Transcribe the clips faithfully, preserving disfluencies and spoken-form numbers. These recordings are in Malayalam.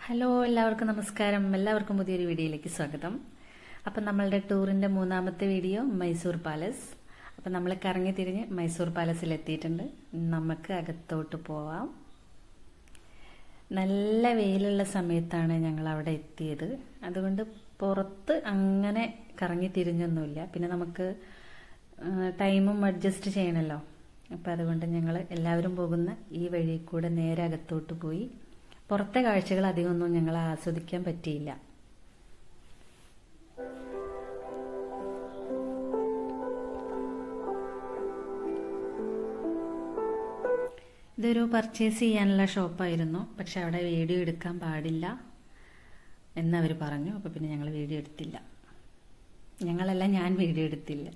ഹലോ, എല്ലാവർക്കും നമസ്കാരം. എല്ലാവർക്കും പുതിയൊരു വീഡിയോയിലേക്ക് സ്വാഗതം. അപ്പം നമ്മളുടെ ടൂറിന്റെ മൂന്നാമത്തെ വീഡിയോ മൈസൂർ പാലസ്. അപ്പം നമ്മൾ കറങ്ങി തിരിഞ്ഞ് മൈസൂർ പാലസിൽ എത്തിയിട്ടുണ്ട്. നമുക്ക് അകത്തോട്ട് പോവാം. നല്ല വെയിലുള്ള സമയത്താണ് ഞങ്ങൾ അവിടെ എത്തിയത്. അതുകൊണ്ട് പുറത്ത് അങ്ങനെ കറങ്ങി തിരിഞ്ഞൊന്നുമില്ല. പിന്നെ നമുക്ക് ടൈമും അഡ്ജസ്റ്റ് ചെയ്യണമല്ലോ. അപ്പം അതുകൊണ്ട് ഞങ്ങൾ എല്ലാവരും പോകുന്ന ഈ വഴി കൂടെ നേരെ അകത്തോട്ട് പോയി. പുറത്തെ കാഴ്ചകൾ അധികമൊന്നും ഞങ്ങൾ ആസ്വദിക്കാൻ പറ്റിയില്ല. ഇതൊരു പർച്ചേസ് ചെയ്യാനുള്ള ഷോപ്പായിരുന്നു. പക്ഷെ അവിടെ വീഡിയോ എടുക്കാൻ പാടില്ല എന്നവർ പറഞ്ഞു. അപ്പോൾ പിന്നെ ഞങ്ങൾ വീഡിയോ എടുത്തില്ല. ഞങ്ങളല്ല, ഞാൻ വീഡിയോ എടുത്തില്ല.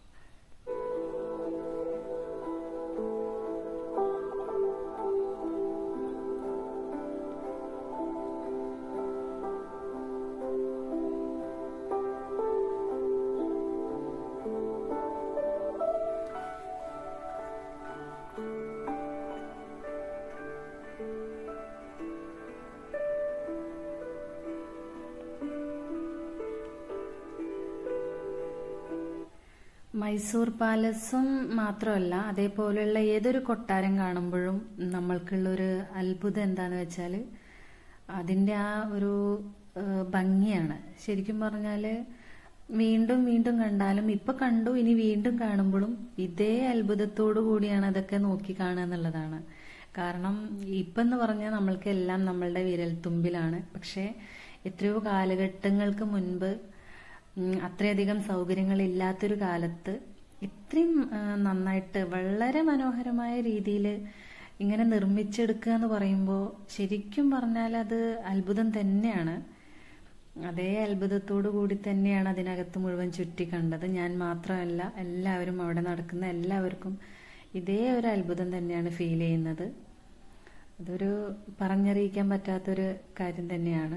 മൈസൂർ പാലസും മാത്രമല്ല, അതേപോലെയുള്ള ഏതൊരു കൊട്ടാരം കാണുമ്പോഴും നമ്മൾക്കുള്ളൊരു അത്ഭുതം എന്താന്ന് വെച്ചാൽ അതിൻ്റെ ആ ഒരു ഭംഗിയാണ്. ശരിക്കും പറഞ്ഞാൽ വീണ്ടും വീണ്ടും കണ്ടാലും, ഇപ്പൊ കണ്ടു ഇനി വീണ്ടും കാണുമ്പോഴും ഇതേ അത്ഭുതത്തോടു കൂടിയാണ് അതൊക്കെ നോക്കി കാണുക എന്നുള്ളതാണ്. കാരണം ഇപ്പം എന്ന് പറഞ്ഞാൽ നമ്മൾക്ക് എല്ലാം നമ്മളുടെ വിരൽത്തുമ്പിലാണ്. പക്ഷെ എത്രയോ കാലഘട്ടങ്ങൾക്ക് മുൻപ് അത്രയധികം സൗകര്യങ്ങൾ ഇല്ലാത്തൊരു കാലത്ത് ഇത്രയും നന്നായിട്ട് വളരെ മനോഹരമായ രീതിയിൽ ഇങ്ങനെ നിർമ്മിച്ചെടുക്കുക എന്ന് പറയുമ്പോൾ ശരിക്കും പറഞ്ഞാൽ അത് അത്ഭുതം തന്നെയാണ്. അതേ അത്ഭുതത്തോടു കൂടി തന്നെയാണ് അതിനകത്ത് മുഴുവൻ ചുറ്റി കണ്ടത്. ഞാൻ മാത്രമല്ല, എല്ലാവരും അവിടെ നടക്കുന്ന എല്ലാവർക്കും ഇതേ ഒരു അത്ഭുതം തന്നെയാണ് ഫീൽ ചെയ്യുന്നത്. അതൊരു പറഞ്ഞറിയിക്കാൻ പറ്റാത്തൊരു കാര്യം തന്നെയാണ്.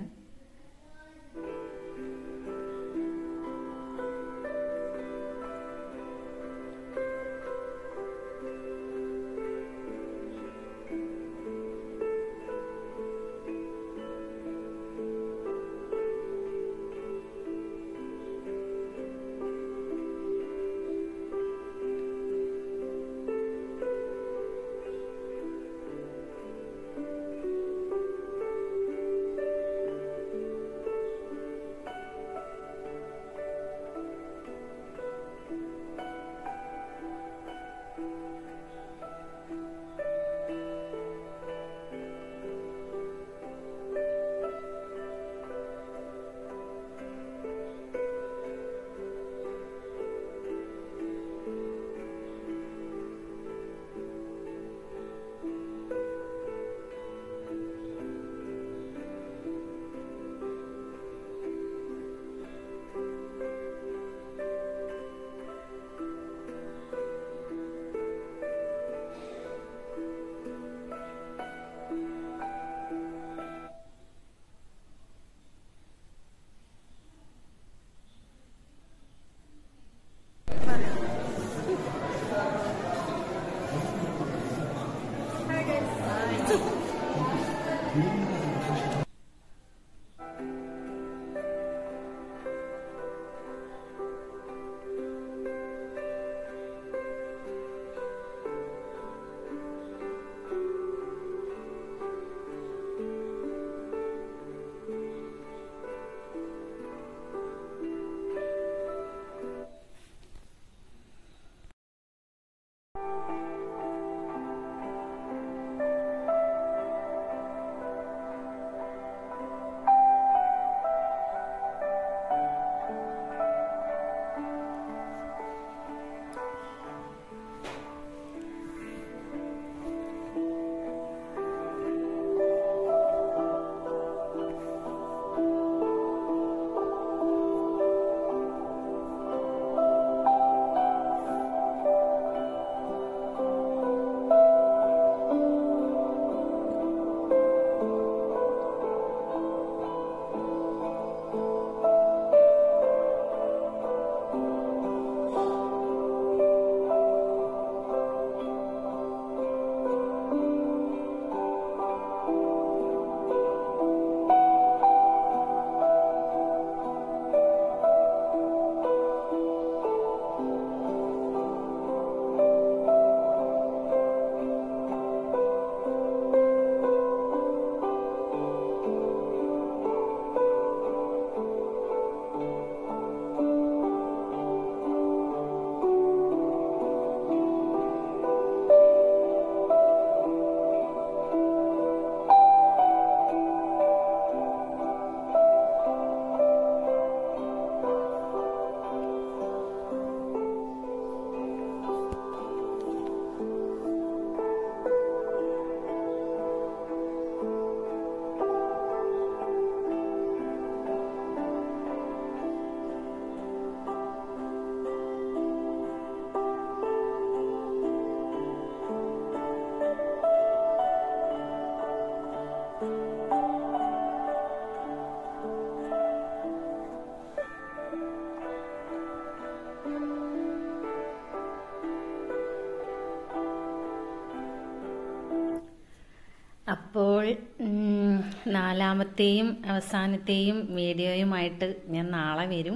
നാലാമത്തെയും അവസാനത്തെയും വീഡിയോയുമായിട്ട് ഞാൻ നാളെ വരും.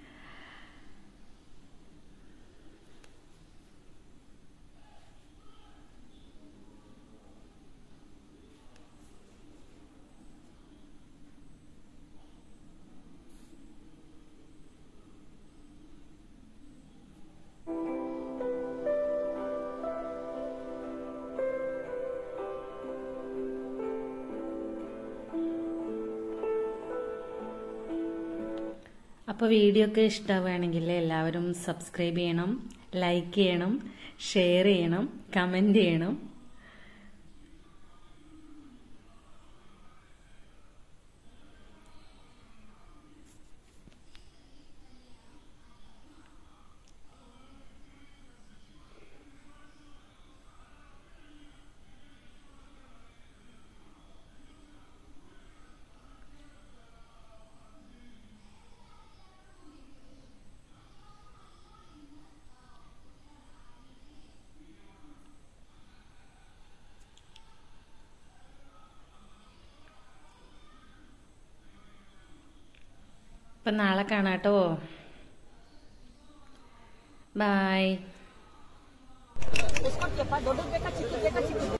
അപ്പോൾ വീഡിയോ ഒക്കെ ഇഷ്ടമാവുകയാണെങ്കിൽ എല്ലാവരും സബ്സ്ക്രൈബ് ചെയ്യണം, ലൈക്ക് ചെയ്യണം, ഷെയർ ചെയ്യണം, കമന്റ് ചെയ്യണം. അപ്പം നാളെ കാണാട്ടോ. ബൈ.